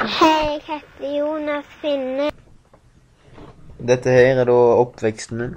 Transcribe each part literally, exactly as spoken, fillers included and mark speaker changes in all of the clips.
Speaker 1: Hei, jeg heter Jonas Finne.
Speaker 2: Dette her er da oppveksten min.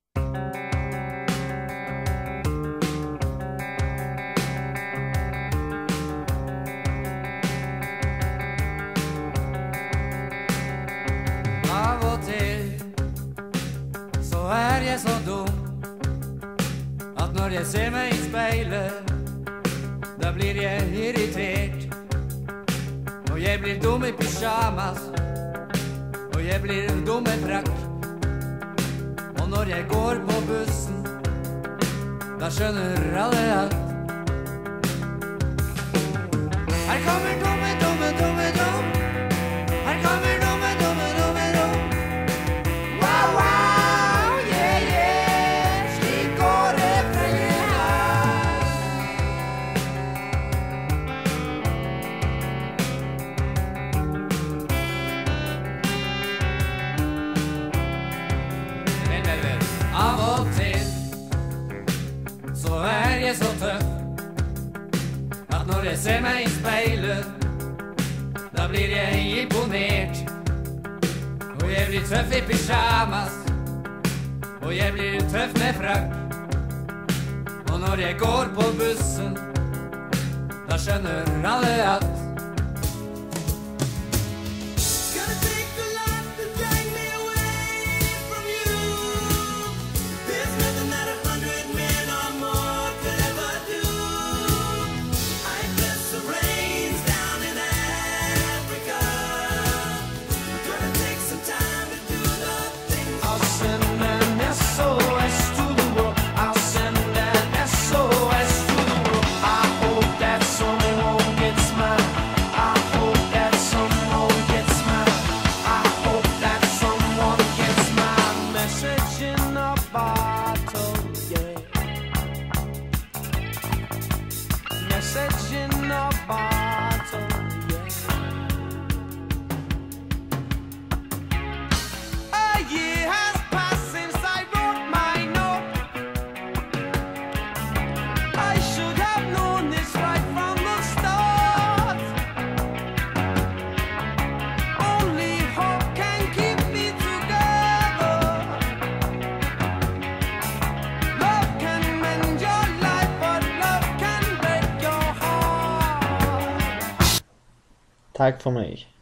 Speaker 3: Av og til så er jeg så dum at når jeg ser meg i speilet, da blir jeg irritert. Og jeg blir dum i pyjamas, og jeg blir dum i frakk. Og når jeg går på bussen, da skjønner alle at her kommer dumme, dumme, dumme, dum. Her kommer dumme, dumme, dumme, dum. Wow, wow, yeah, yeah. Slik går refrenget her. Vel, vel, vel. Av og til så er jeg så tøff at når jeg ser meg i speilet, da blir jeg imponert. Og jeg blir tøff i pyjamas, og jeg blir tøff med frakk. Og når jeg går på bussen, da skjønner alle at message in a bottle, yeah. A year has passed since I wrote my note. I should have known this right from the start. Only hope can keep me together. Love can mend your life, but love can break your heart.
Speaker 2: Takk for meg.